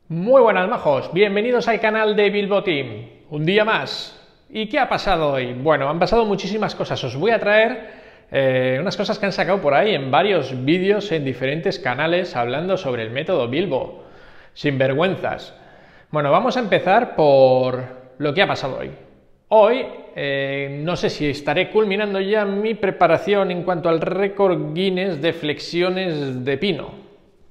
Muy buenas majos, bienvenidos al canal de Bilbo Team, un día más. ¿Y qué ha pasado hoy? Bueno, han pasado muchísimas cosas, os voy a traer unas cosas que han sacado por ahí en varios vídeos en diferentes canales hablando sobre el método Bilbo, sin vergüenzas. Bueno, vamos a empezar por lo que ha pasado hoy. Hoy no sé si estaré culminando ya mi preparación en cuanto al récord Guinness de flexiones de pino.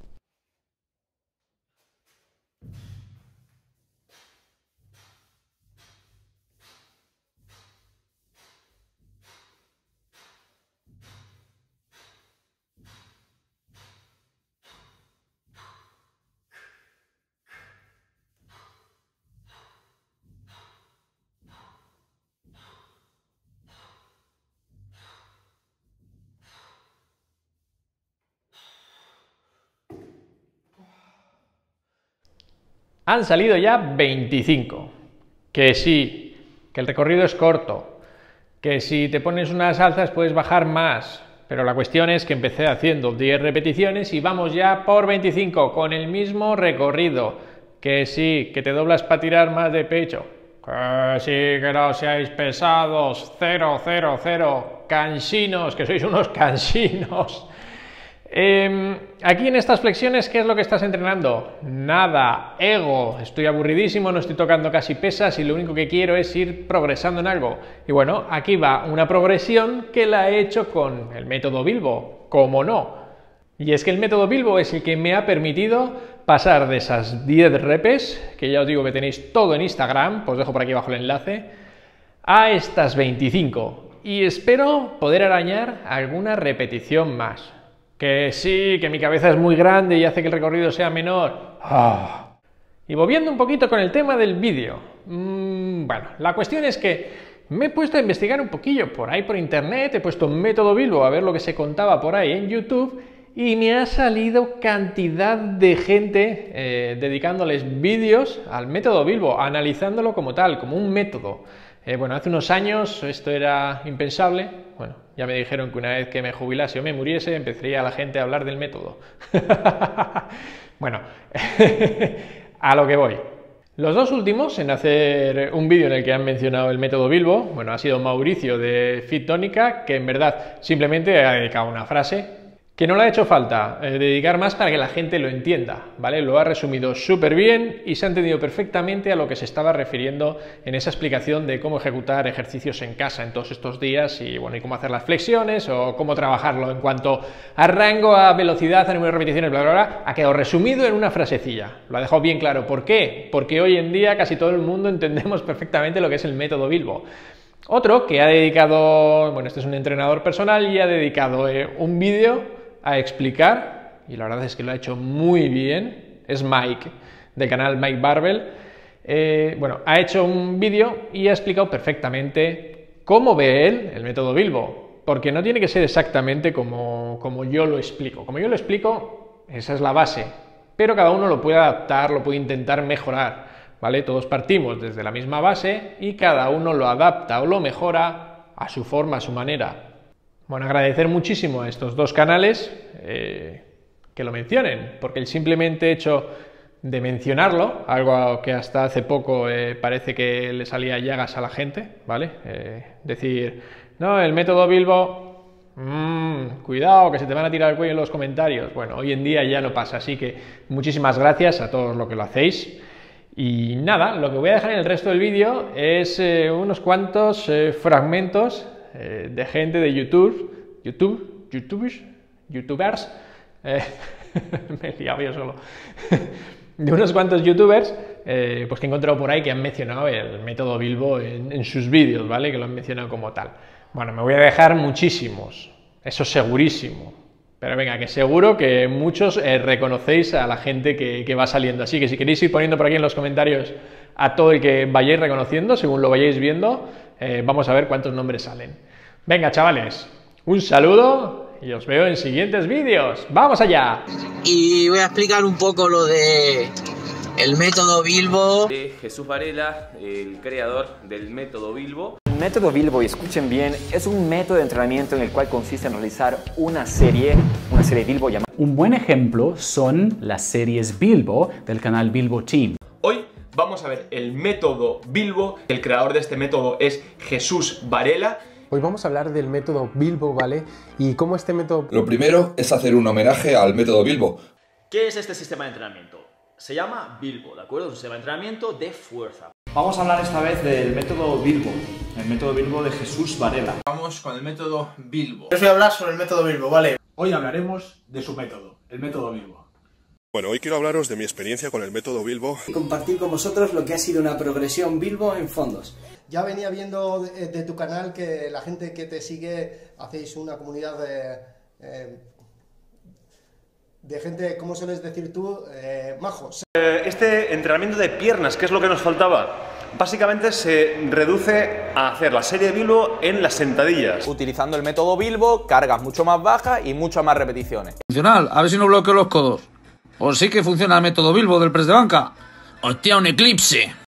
Han salido ya 25. Que sí, que el recorrido es corto, que si te pones unas alzas puedes bajar más, pero la cuestión es que empecé haciendo 10 repeticiones y vamos ya por 25 con el mismo recorrido. Que sí, que te doblas para tirar más de pecho. Que sí, que no seáis pesados, 0, 0, 0, cansinos, que sois unos cansinos. Aquí en estas flexiones, ¿qué es lo que estás entrenando? Nada, ego, estoy aburridísimo, no estoy tocando casi pesas y lo único que quiero es ir progresando en algo. Y bueno, aquí va una progresión que la he hecho con el método Bilbo, ¿cómo no? Y es que el método Bilbo es el que me ha permitido pasar de esas 10 repes, que ya os digo que tenéis todo en Instagram, pues dejo por aquí abajo el enlace, a estas 25. Y espero poder arañar alguna repetición más. Que sí, que mi cabeza es muy grande y hace que el recorrido sea menor. Y volviendo un poquito con el tema del vídeo. Bueno, la cuestión es que me he puesto a investigar un poquillo por ahí por internet, he puesto método Bilbo a ver lo que se contaba por ahí en YouTube y me ha salido cantidad de gente dedicándoles vídeos al método Bilbo, analizándolo como tal, como un método. Bueno, hace unos años esto era impensable. Bueno, ya me dijeron que una vez que me jubilase o me muriese, empezaría la gente a hablar del método. Bueno, a lo que voy. Los dos últimos en hacer un vídeo en el que han mencionado el método Bilbo, bueno, ha sido Mauricio de Fit Tónica, que en verdad simplemente ha dedicado una frase, que no le ha hecho falta dedicar más para que la gente lo entienda, ¿vale? Lo ha resumido súper bien y se ha entendido perfectamente a lo que se estaba refiriendo en esa explicación de cómo ejecutar ejercicios en casa en todos estos días y, bueno, y cómo hacer las flexiones o cómo trabajarlo en cuanto a rango, a velocidad, a número de repeticiones, bla, bla, bla. Ha quedado resumido en una frasecilla. Lo ha dejado bien claro. ¿Por qué? Porque hoy en día casi todo el mundo entendemos perfectamente lo que es el método Bilbo. Otro que ha dedicado, bueno, este es un entrenador personal y ha dedicado un vídeo a explicar, y la verdad es que lo ha hecho muy bien, es Mike, del canal Mike Barbell. Bueno, ha hecho un vídeo y ha explicado perfectamente cómo ve él el método Bilbo, porque no tiene que ser exactamente como yo lo explico. Como yo lo explico, esa es la base, pero cada uno lo puede adaptar, lo puede intentar mejorar, ¿vale? Todos partimos desde la misma base y cada uno lo adapta o lo mejora a su forma, a su manera. Bueno, agradecer muchísimo a estos dos canales que lo mencionen, porque el simplemente hecho de mencionarlo, algo que hasta hace poco parece que le salía llagas a la gente, ¿vale? Decir, no, el método Bilbo, cuidado, que se te van a tirar el cuello en los comentarios. Bueno, hoy en día ya no pasa, así que muchísimas gracias a todos los que lo hacéis. Y nada, lo que voy a dejar en el resto del vídeo es unos cuantos fragmentos de gente de youtubers, me he liado yo solo, de unos cuantos youtubers pues que he encontrado por ahí que han mencionado el método Bilbo en sus vídeos, ¿vale? Que lo han mencionado como tal. Bueno, me voy a dejar muchísimos, eso segurísimo, pero venga, que seguro que muchos reconocéis a la gente que va saliendo, así que si queréis ir poniendo por aquí en los comentarios a todo el que vayáis reconociendo, según lo vayáis viendo, vamos a ver cuántos nombres salen. Venga, chavales, un saludo y os veo en siguientes vídeos. ¡Vamos allá! Y voy a explicar un poco lo de el método Bilbo. Jesús Varela, el creador del método Bilbo. método Bilbo, y escuchen bien, es un método de entrenamiento en el cual consiste en realizar una serie Bilbo llamada... Un buen ejemplo son las series Bilbo del canal Bilbo Team. Hoy vamos a ver el método Bilbo. El creador de este método es Jesús Varela. Hoy vamos a hablar del método Bilbo, ¿vale? Y cómo este método... Lo primero es hacer un homenaje al método Bilbo. ¿Qué es este sistema de entrenamiento? Se llama Bilbo, ¿de acuerdo? Es un sistema de entrenamiento de fuerza. Vamos a hablar esta vez del método Bilbo, el método Bilbo de Jesús Varela. Vamos con el método Bilbo. Yo os voy a hablar sobre el método Bilbo, ¿vale? Hoy hablaremos de su método, el método Bilbo. Bueno, hoy quiero hablaros de mi experiencia con el método Bilbo. Y compartir con vosotros lo que ha sido una progresión Bilbo en fondos. Ya venía viendo de tu canal que la gente que te sigue hacéis una comunidad de gente, ¿cómo sueles decir tú? Majos. Este entrenamiento de piernas, ¿qué es lo que nos faltaba? Básicamente se reduce a hacer la serie de Bilbo en las sentadillas. Utilizando el método Bilbo, cargas mucho más bajas y muchas más repeticiones. Funcional, a ver si no bloqueo los codos. O sí que funciona el método Bilbo del press de banca. ¡Hostia, un eclipse!